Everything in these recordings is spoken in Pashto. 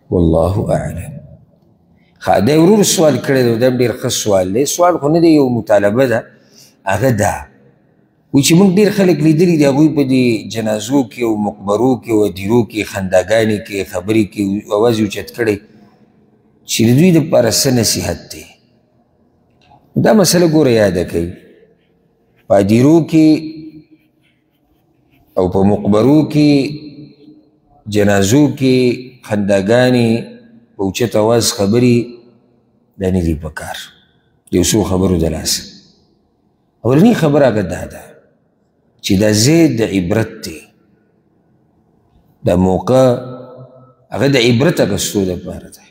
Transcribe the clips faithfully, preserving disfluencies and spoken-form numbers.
والله اعلم. ښه دی ورور سوال کړی دی، دا هم ډېر ښه سوال دی. سوال خو نه دی، یو مطالبه ده. هغه دا وایي چې موږ ډېر خلک لیدلي دي هغوی په دې جنازو کې او مقبرو کې او هدیرو کې خنداګانې کې خبرې کې اواز یې اوچت کړی چې د دوی دپاره څه نصیحت دی. دا مسله ګوره یاده کوي، په هدیرو کې او په مقبرو کې جنازو کې خنداګانې په اوچت اواز خبرې دا نه دي پکار. د یو څو خبرو د لاسه اولني خبره هغه دا ده چې دا ځای د عبرت دی، دا موقع هغه د عبرت اخیستو دپاره دی.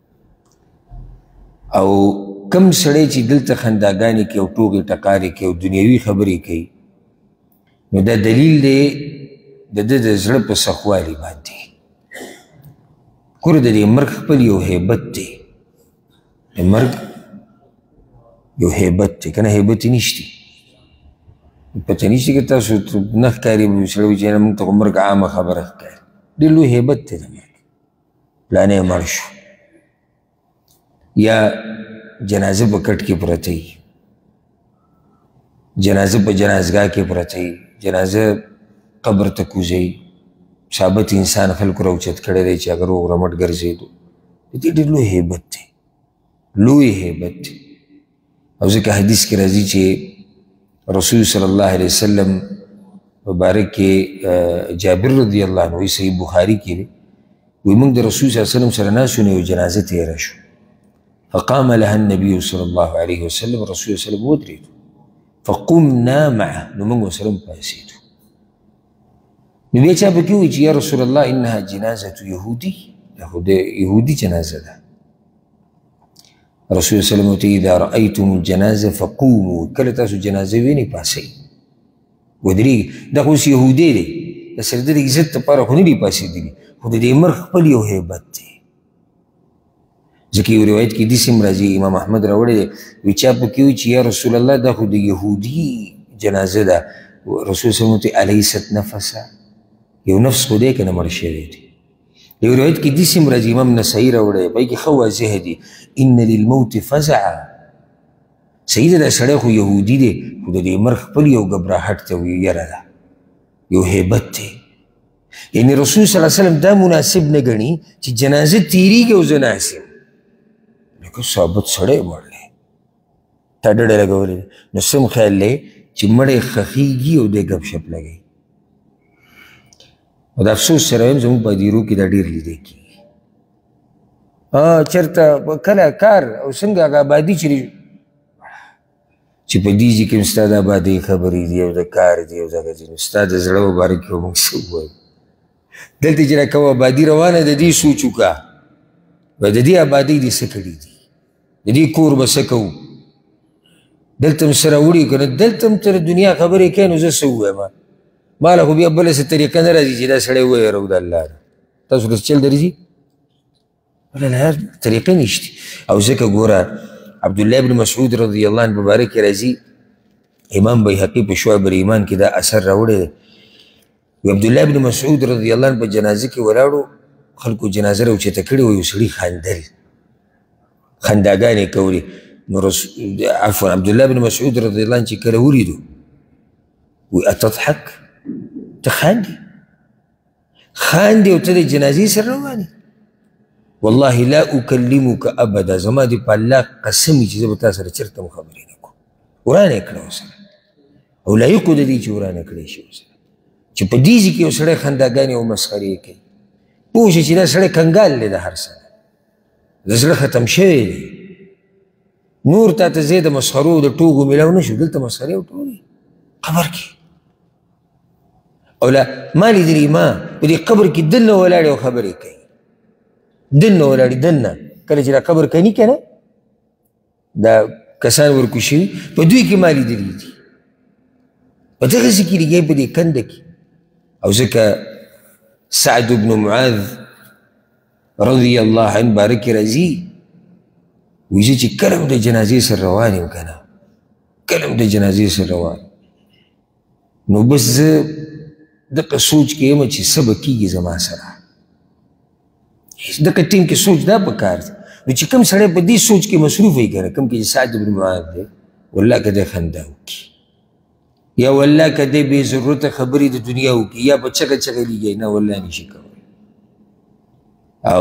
او کم سړی چې دلته خنداګانې کوي او ټوکې ټکارې کوي او دنیوي خبرې کوي، نو دا دلیل دی د ده د زړه په سخوالي باندې. ګوره د دې مرګ خپل یو هیبت دی، د مرګ یو هیبت دی، که نه هیبت یې نشتی. پته نشته که تاسو نه ښکاري سړی وایي چې نه موږ ته خو مرګ عامه خبره ښکاري. ډېر لوی هیبت دی د مرګ. پلانی مړ شو، یا جنازه په کټ کې پرته وي، جنازه په جنازګاه کې پرته وي، جنازه قبر ته کوزوي، ثابت انسان خلکو راوچت کړی دی چې هغه روغ رمټ ګرځېدو. د دې ډېر لوی هیبت دی، لوی هیبت دی. او ځکه حدیث کې راځي چې رسول صلی الله علیه وسلم مبارک کې جابر رضی الله عنه وایي صحیح بخاري کې دی، وایي موږ د رسول صلی الله علیه وسلم سره ناست وو، یو جنازه تېره شو، فقام لها النبي صلی الله علیه وسلم، رسول صلی الله علیه وسلم ودرېدو، فقمنا معه، نو موږ ورسره پاڅېدو. نو بیا چا پکې وایي چې یا رسول الله انها جنازة یهودي، دا خو د یهودي جنازه ده. رسول صلی الله علیه وسلم اذا رأیتم الجنازه فقوموا، کله تاسو جنازه وینئ پاڅئ ودرېږئ. دا خو اوس یهودی دی، د سره د عزت لپاره خو نه دي پاڅېدلي، خو د دې مرګ خپل یو هیبت دی. ځکه یو روایت کې داسې هم راځي، امام احمد راوړی دی، وایي چا پکې وایي چې یا رسول الله دا خو د یهودي جنازه ده. رسول صلی الله علیه وسلم الیست نفسا، یو نفس خو دی که نه مړ شوی دی. یو روایت کې داسې هم راځي، امام نسایي راوړی دی، په کې ښه واضح دي، ان للموت فزعا. صحیح ده دا سړی خو یهودي دی، خو د دې مرګ خپل یو ګبراهټ ته یو یره ده، یو هیبت دی. یعنې رسول صلی الله علیه وسلم دا مناسب نه ګڼي چې جنازه تېرېږي او زه ناست یم. لکه ثابت سړی مړ دی، تا ډډه لګولې ده، نو سم خیال دی چې مړی خښېږي او دی ګپ شپ لګوي. او د افسوس سره وایم زموږ په هدیرو کې دا ډېر لیدی کېږي. چېرته کله کار او څنګه هغه ابادي چې چې په دې ځای کې هم ستا د ابادۍ خبرې دي او د کار دي او دغه دي، نو ستا د زړه په باره کې به موږ څه ووایو؟ دلته چې راکوه ابادي روانه د دې سوچ وکړه، به د دې ابادۍ دې څه کړي دي، د دې کور به څه کوو، دلته هم سره وړي که نه، دلته هم تر دنیا خبرې کوي، نو زه څه ووایم؟ ما له خو بیا بله څه طریقه نه راځي چې دا سړی وویرو د الله نه. تاسو له چل درځي؟ بله له طریقې نشته. او ځکه ګوره عبدالله بن مسعود رضی الله عنه مبارک کې راځي، امام بیهقي په شعب الایمان کې دا اثر راوړی دی. عبدالله بن مسعود رضی الله عنه په جنازه کې ولاړو، خلکو جنازه راوچته کړې وه، یو سړي خندل، خنداګانې کولې. نو عفوا عبدالله بن مسعود رضی الله عنه چې کله ولیدو، وی اتضحک؟ ته خاندي؟ خاندي او ته د جنازې سره روان یې؟ والله لا اکلمک ابدا، زما دې په الله قسم چې زه به تا سره چېرته مو خبرې نه کوم. ورانه یې کړه ورسره، او لایقو د دې چې ورانه کړی شي ورسره، چې په دې ځای کې یو سړی خنداګانې او مسخرې کوي. پوه شي چې دا سړی کنګال دی، د هر څه د زړه ختم شوی دی. نور تا ته ځای د مسخرو د ټوغو میلاو نه شو، دلته مسخرې او ټوغې قبر کې. او لا ما لیدلي ما په دې قبر کې دننه ولاړې او خبرې کوي، دننه ولاړې دننه، کله چې دا قبر کني که نه دا کسان ورکو شوي، په دوی کې ما لیدلي دي، په دغسې کې لګیا په دې کنده کې. او ځکه سعد بن معاذ رضی الله عنه باره کې راځي، وایي زه چې کله هم د جنازې سره روان یم که نه، کله هم د جنازې سره روان، نو بس زه دغه سوچ کې یم چې څه به کېږي زما سره. دغه ټیم کې سوچ دا پکار دی نو چې کوم سړی په دې سوچ کې مصروف وي که نه کوم کې چې سعد بن معاذ دی والله که دی خندا وکړي یا والله که دی بې ضرورته خبرې د دنیا وکړي یا په چغه چغه لګي نه والله نشي کولی او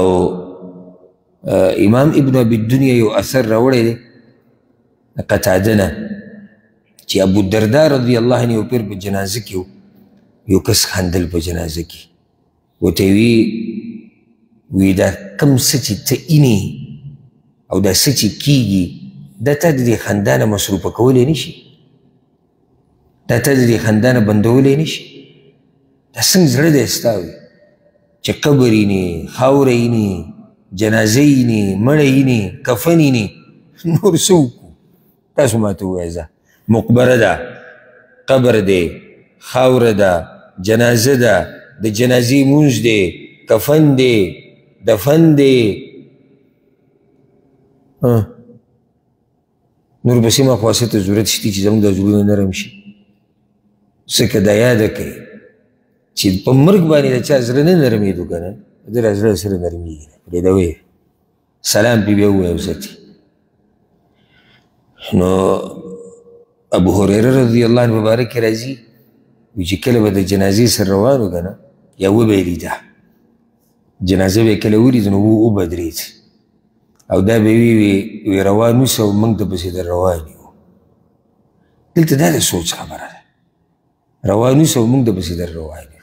امام ابن ابي الدنيا یو اثر راوړی دی قتاده نه چې ابو الدرداء رضی الله عنه یو پیر په جنازه کې یو کس خندل په جنازه کې ورته وی وی دا کم څه چې ته اینې او دا څه چې کېږي دا تا د دې خندا نه مصروفه کولی نه شي دا تا د دې خندا نه بندولی نه شي دا څنګه زړه دی ستا وي چې قبر یینې خاوره یینې جنازه یینې مړه یینې کفن یینې نور څه وکړو تاسو ماته ووایه مقبره ده قبر دی خاوره ده جنازه ده د جنازې مونځ دی کفن دی دفن دی نور پسې ما خو ته ضرورت شته چې زموږ دا زړونه نرم شي ځکه دا یاده کوي چې په مرګ باندې د چا زړه نه نرمېدو که نه د را زړه سره نرمېږي نه پرېږده ویې سلام پې بیا ووایه وزتي نو ابو هريره رضی الله عنه مبارک راځي وی چې کله به د جنازې سره روان و که نه یا وبه یې لیده جنازه به یې کله ولید نو وبدرېد او دا به وی وی روان اوسه او موږ ته پسې در روان یو دلته دا د سوچ خبره ده روان اوسه او موږ ته پسې در روان یو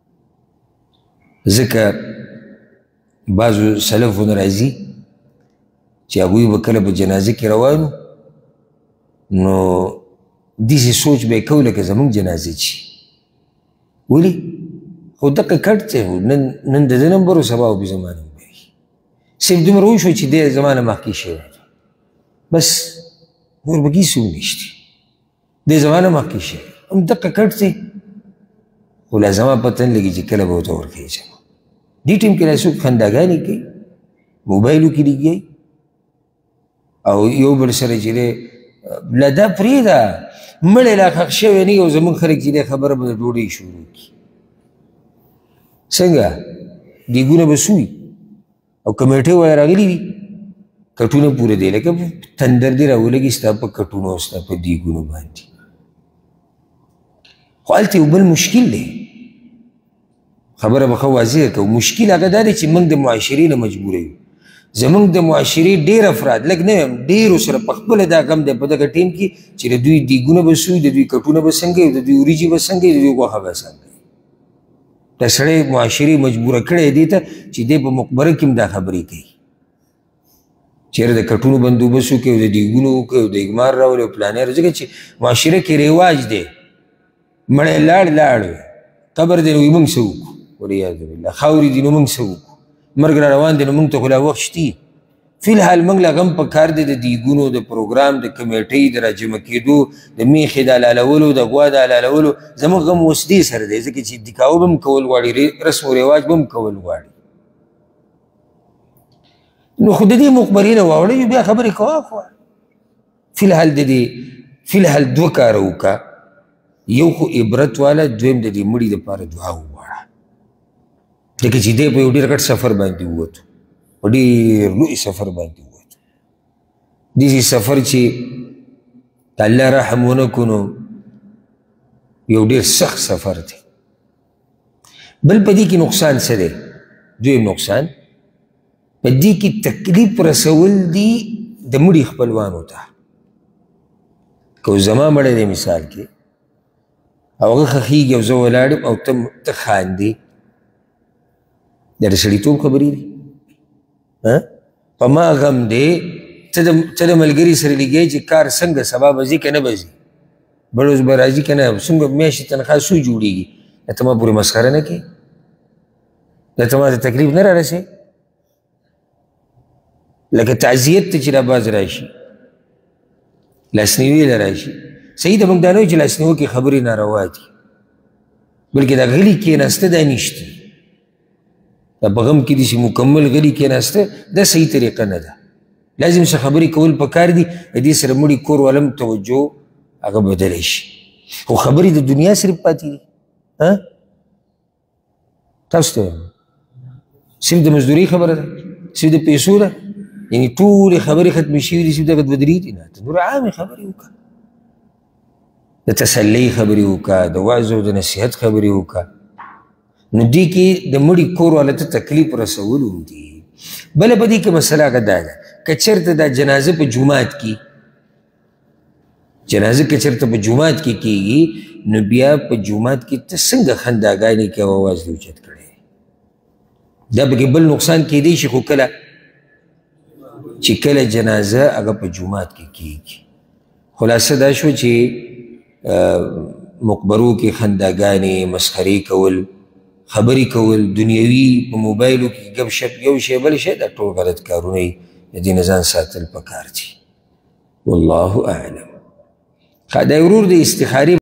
ځکه بعضو سلفونه راځي چې هغوی به کله په جنازه کې روان نو داسې سوچ به یې کو لکه زموږ جنازه چې ولې خو دقه کټ دی نن د ده نمبر و سبا و بې زما نمبر وي صرف دومره وشوه چې دی زما نه مخکې شوی دی بس نور به هېڅ هم نشته دی زما نه مخکې شوی هم دقه کټ دی خو لا زما پته نه لګي چې کله به ورته ورخېږم دې ټیم کې لا څوک خنداګانې کوي موبایلو کې لګیایي او یو بل سره چې دی لا دا پرېږده مړی لا ښخ شوی نه یو زموږ خلک چې دی خبره به د ډوډۍ شروع کړي څنګه دیګونه به سوي او کمیټې وایه راغلي وي کټونه پوره دی لکه تندر دې راولګي ستا په کټونو او ستا په دیګونو باندې خو هلته یو بل مشکل دی خبره به ښه واضحه کوو مشکل هغه دا دی چې موږ د معاشرې نه مجبوره یو زموږ د معاشرې ډېر افراد لږ نه یم ډېرو سره په خپله دا غم دی په دغه ټیم کې چې د دوی دیګونه به سوي د دوی کټونه به څنګه وي د دوی وریجې به څنګه وي د دوی غوښه به څنګه وي دا سړی معاشرې مجبوره کړی دې ته چې دی په مقبره کې هم دا خبرې کوي چېرې د کټونو بندوبست وکړي او د دیګونو وکړي او د اګمار راولي او پلانیر ځکه چې معاشره کې رواج دی مړی لاړ لاړ قبر دی نو وي موږ څه وکړو والعیاذ بالله خاورې دي نو موږ څه وکړو مرګ را روان دی نو موږ ته خو لا وخت شتي فی الحال موږ لا غم په کار دی د دیګونو د پروګرام د کمیټۍ د راجمع کېدو د میخې د حلالولو د غوا د حلالولو زموږ غم اوس دې سره دی ځکه چې دیکاو به هم کول غواړي رسم و رواج به هم کول غواړي نو خو د دې مقبرې نه واوړئ بیا خبرې کوه خو فی الحال د دې فی الحال دوه کاره وکړه یو خو عبرت والا دویم د دې مړي دپاره دعا وغواړه ځکه چې دی په یو ډېر غټ سفر باندې ووتو په ډېر لوی سفر باندې ووتو داسې سفر چې د الله رحم ونه کړو نو یو ډېر سخت سفر دی بل په دې کې نقصان څه دی دویم نقصان په دې کې تکلیف رسول دي د مړي خپلوانو ته که زما مړی دی مثال کې او هغه ښخېږي او زه ولاړ یم او ته خاندې دا د سړیتوب خبرې دي په ما غم دی ته د ملګري سره لګیایي چې کار څنګه سبا به ځي که نه به ځي بل اوس به راځي که نه څومره میاشتې تنخوا څو جوړېږي دا ته ما پورې مسخره نه کوې دا ته ما ته تکلیف نه را رسې لکه تعزیت ته چې را باز راشي لاسنیوي له راشي صحیح ده موږ دا نه وایو چې لاسنیوي کې خبرې ناروا دي بلکې دا غلي کېناسته دا نشته دا په غم کې داسې مکمل غلي کېناسته دا صحیح طریقه نه ده لازم څه خبرې کول پکار دي د دې سره مړي کور والم توجه هغه بدلی شي خو خبرې د دنیا صرف پاتې دي تاسو ته صرف د مزدورۍ خبره ده، صرف د پیسو ده، یعنې ټولې خبرې ختمې شوي دي، صرف دغه دوه درې دي. نه، ته نورې عامې خبرې وکړه، د تسلۍ خبرې وکړه، د وعظ او د نصیحت خبرې وکړه. نو دې کې د مړي کور والا ته تکلیف رسول هم دي. بله په دې کې مسله هغه دا ده، که چېرته دا جنازه په جومات کې جنازه که چېرته په جومات کې کېږي، نو بیا په جومات کې ته څنګه خنداګانې کې او اواز دې اوچت کړی. دا پکې بل نقصان کېدی شي، خو کله چې کله جنازه هغه په جومات کې کېږي. خلاصه دا شو چې مقبرو کې خنداګانې، مسخرې کول، خبرې کول، دنیوي په موبایلو کې ګپ شپ، یو شی بل شی، دا ټول غلط کارونه دي. د دې نه ځان ساتل پکار دي. والله اعلم. دا ورور د استخارې